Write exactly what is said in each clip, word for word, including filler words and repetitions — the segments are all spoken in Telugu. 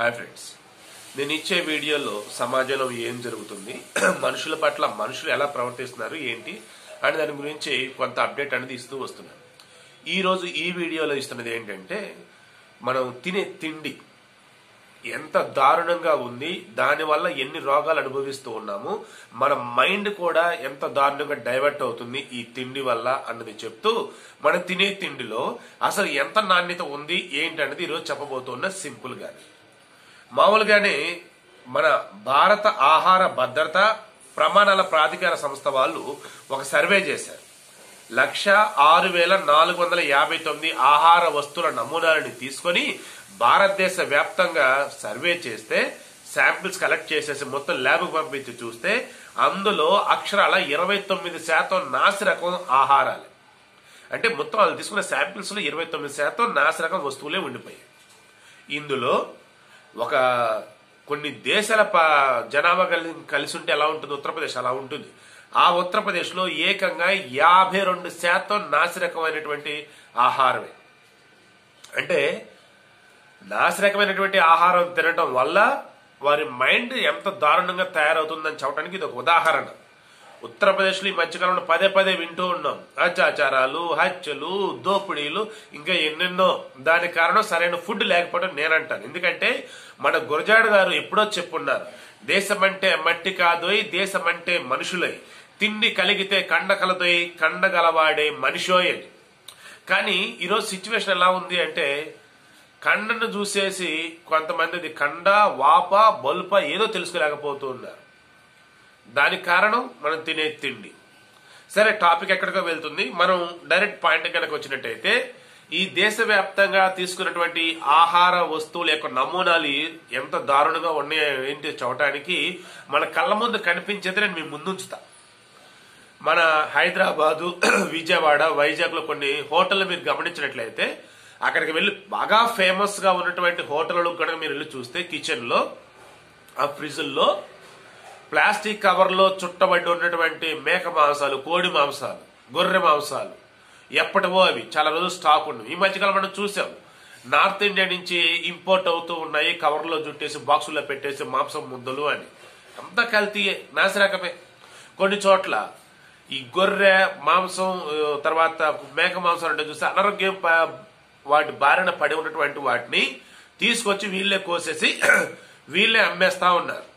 హాయ్ ఫ్రెండ్స్, నేను ఇచ్చే వీడియోలో సమాజంలో ఏం జరుగుతుంది, మనుషుల పట్ల మనుషులు ఎలా ప్రవర్తిస్తున్నారు ఏంటి అని దాని గురించి కొంత అప్డేట్ అనేది ఇస్తూ వస్తున్నాను. ఈరోజు ఈ వీడియోలో ఇస్తున్నది ఏంటంటే, మనం తినే తిండి ఎంత దారుణంగా ఉంది, దానివల్ల ఎన్ని రోగాలు అనుభవిస్తూ ఉన్నాము, మన మైండ్ కూడా ఎంత దారుణంగా డైవర్ట్ అవుతుంది ఈ తిండి వల్ల అన్నది చెప్తూ, మనం తినే తిండిలో అసలు ఎంత నాణ్యత ఉంది ఏంటి అన్నది ఈరోజు చెప్పబోతున్నా. సింపుల్ గా మామూలుగానే మన భారత ఆహార భద్రత ప్రమాణాల ప్రాధికార సంస్థ వాళ్ళు ఒక సర్వే చేశారు. లక్ష ఆరు వేల నాలుగు వందల యాభై తొమ్మిది ఆహార వస్తువుల నమూనాలని తీసుకొని భారతదేశ వ్యాప్తంగా సర్వే చేస్తే, శాంపిల్స్ కలెక్ట్ చేసేసి మొత్తం ల్యాబ్కు పంపించి చూస్తే, అందులో అక్షరాల ఇరవై తొమ్మిది శాతం నాసి రకం ఆహారాలు. అంటే మొత్తం వాళ్ళు తీసుకున్న శాంపిల్స్ లో ఇరవై తొమ్మిది శాతం నాసి రకం వస్తువులే ఉండిపోయాయి. ఇందులో ఒక కొన్ని దేశాల జనాభా కలిసి ఉంటే ఎలా ఉంటుంది, ఉత్తరప్రదేశ్ అలా ఉంటుంది. ఆ ఉత్తరప్రదేశ్ లో ఏకంగా యాభై రెండు శాతం నాసిరకమైనటువంటి ఆహారమే. అంటే నాసిరకమైనటువంటి ఆహారం తినటం వల్ల వారి మైండ్ ఎంత దారుణంగా తయారవుతుందని చెప్పడానికి ఇది ఒక ఉదాహరణ. ఉత్తరప్రదేశ్ లో ఈ మధ్యకాలంలో పదే పదే వింటూ ఉన్నాం, అత్యాచారాలు, హత్యలు, దోపిడీలు, ఇంకా ఎన్నెన్నో. దానికి కారణం సరైన ఫుడ్ లేకపోవడం నేనంటాను. ఎందుకంటే మన గురజాడ గారు ఎప్పుడో చెప్పున్నారు, దేశమంటే మట్టి కాదోయ్, దేశమంటే మనుషులై, తిండి కలిగితే కండ కలదోయ్, కండగలవాడే మనిషోయ్ అని. కానీ ఈరోజు సిచ్యువేషన్ ఎలా ఉంది అంటే, కండను చూసేసి కొంతమంది కండ, వాప, బొల్ప ఏదో తెలుసుకోలేకపోతూ ఉన్నారు. దానికి కారణం మనం తినే తిండి. సరే, టాపిక్ ఎక్కడికో వెళ్తుంది. మనం డైరెక్ట్ పాయింట్ కనుక వచ్చినట్టయితే, ఈ దేశవ్యాప్తంగా తీసుకున్నటువంటి ఆహార వస్తువుల యొక్క నమూనాలు ఎంత దారుణంగా ఉన్నాయో ఏంటి చూడటానికి మన కళ్ళ ముందు కనిపించేది నేను మీ ముందుంచుతా. మన హైదరాబాదు, విజయవాడ, వైజాగ్ లో కొన్ని హోటళ్లు మీరు గమనించినట్లయితే, అక్కడికి వెళ్ళి బాగా ఫేమస్ గా ఉన్నటువంటి హోటళ్లు కనుక మీరు వెళ్ళి చూస్తే, కిచెన్ లో ఆ ఫ్రిడ్జ్ల్లో ప్లాస్టిక్ కవర్ లో చుట్టబడి ఉన్నటువంటి మేక మాంసాలు, కోడి మాంసాలు, గొర్రె మాంసాలు ఎప్పటివో అవి చాలా రోజులు స్టాక్ ఉన్నాయి. ఈ మధ్యకాలం మనం చూసాం, నార్త్ ఇండియా నుంచి ఇంపోర్ట్ అవుతూ ఉన్నాయి, కవర్ లో చుట్టేసి బాక్సుల్లో పెట్టేసి మాంసం ముద్దలు అని. అంతా కల్తీయే, నాసిరకమే. కొన్ని చోట్ల ఈ గొర్రె మాంసం తర్వాత మేక మాంసం అంటే చూస్తే అనారోగ్యం వాటి బారిన పడి ఉన్నటువంటి వాటిని తీసుకొచ్చి వీళ్ళే కోసేసి వీళ్ళే అమ్మేస్తా ఉన్నారు.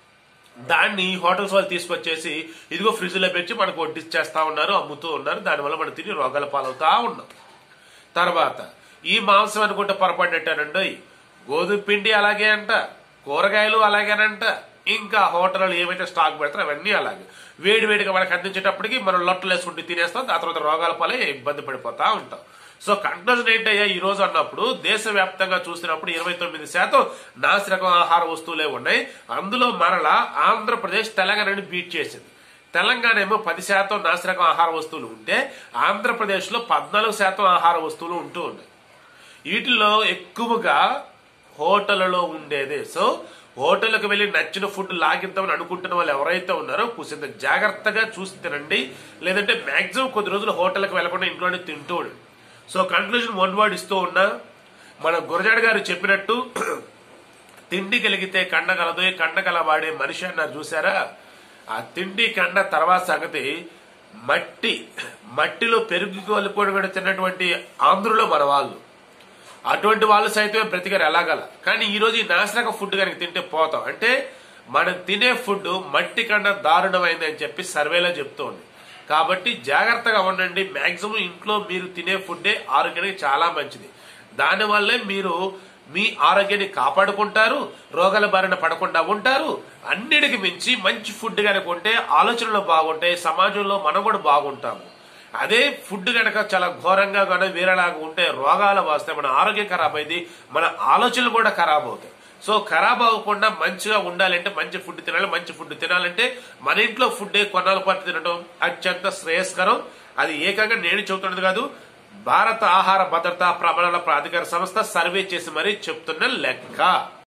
దాన్ని హోటల్స్ వాళ్ళు తీసుకొచ్చేసి ఇదిగో ఫ్రిడ్జ్ లో పెట్టి మనకు వడ్డిచ్చేస్తా ఉన్నారు, అమ్ముతూ ఉన్నారు. దానివల్ల మనం తిని రోగాల పాలవుతా ఉన్నాం. తర్వాత ఈ మాంసం అనుకుంటే పొరపడినట్టేనండి, గోధుమ పిండి అలాగే అంట, కూరగాయలు అలాగేనంట, ఇంకా హోటళ్ళు ఏమైతే స్టాక్ పెడతారో అవన్నీ అలాగే వేడి వేడిగా మనకు అందించేటప్పటికి మనం లొట్టలు వేసుకుంటూ తినేస్తాం. ఆ తర్వాత రోగాల పాలే ఇబ్బంది పడిపోతా ఉంటాం. సో కన్క్లూజన్ ఏంటయ్యా ఈ రోజు అన్నప్పుడు, దేశవ్యాప్తంగా చూసినప్పుడు ఇరవై తొమ్మిది శాతం నాసిరకం ఆహార వస్తువులే ఉన్నాయి. అందులో మరలా ఆంధ్రప్రదేశ్ తెలంగాణని బీట్ చేసింది. తెలంగాణ ఏమో పది శాతం నాసిరకం ఆహార వస్తువులు ఉంటే, ఆంధ్రప్రదేశ్ లో పద్నాలుగు శాతం ఆహార వస్తువులు ఉంటూ ఉన్నాయి. వీటిల్లో ఎక్కువగా హోటళ్లలో ఉండేదే. సో హోటల్కి వెళ్లి నచ్చిన ఫుడ్ లాగిద్దామని అనుకుంటున్న వాళ్ళు ఎవరైతే ఉన్నారో కొంచెం జాగ్రత్తగా చూసి తినండి. లేదంటే మాక్సిమం కొద్ది రోజులు హోటల్కి వెళ్లకుండా ఇంట్లోనే తింటూ ఉండండి. సో కన్క్లూజన్ వన్ వర్డ్ ఇస్తూ ఉన్నా, మన గురజాడ గారు చెప్పినట్టు తిండి కలిగితే కండ కలదు, కండ కలవాడే మనిషి అన్నారు చూసారా. ఆ తిండి కండ తర్వాత సంగతి, మట్టి మట్టిలో పెరుగు కొలుకొని తిన్నటువంటి ఆంధ్రులో మన వాళ్ళు, అటువంటి వాళ్ళు సైతమే బ్రతికారు ఎలాగల. కానీ ఈ రోజు ఈ నాసిరక ఫుడ్ కనుక తింటే పోతాం. అంటే మనం తినే ఫుడ్ మట్టి కన్నా దారుణమైంది అని చెప్పి సర్వేలో చెప్తూ ఉంది. కాబట్టి జాగ్రత్తగా ఉండండి. మాక్సిమం ఇంట్లో మీరు తినే ఫుడ్డే ఆరోగ్యానికి చాలా మంచిది. దానివల్లే మీరు మీ ఆరోగ్యాన్ని కాపాడుకుంటారు, రోగాల బారిన పడకుండా ఉంటారు. అన్నిటికి మించి మంచి ఫుడ్ కనుక ఉంటే ఆలోచనలు బాగుంటాయి, సమాజంలో మనం కూడా బాగుంటాము. అదే ఫుడ్ కనుక చాలా ఘోరంగా కానీ వేరేలాగా ఉంటే రోగాలు వస్తాయి, మన ఆరోగ్యం ఖరాబ్ అయింది, మన ఆలోచనలు కూడా ఖరాబ్ అవుతాయి. సో ఖరాబ్ అవ్వకుండా మంచిగా ఉండాలంటే మంచి ఫుడ్ తినాలి. మంచి ఫుడ్ తినాలంటే మన ఇంట్లో ఫుడ్ కొన్నాళ్ళ పాటు తినడం అత్యంత శ్రేయస్కరం. అది ఏకంగా నేను చెబుతున్నది కాదు, భారత ఆహార భద్రతా ప్రమాణాల ప్రాధికార సంస్థ సర్వే చేసి మరీ చెప్తున్న లెక్క.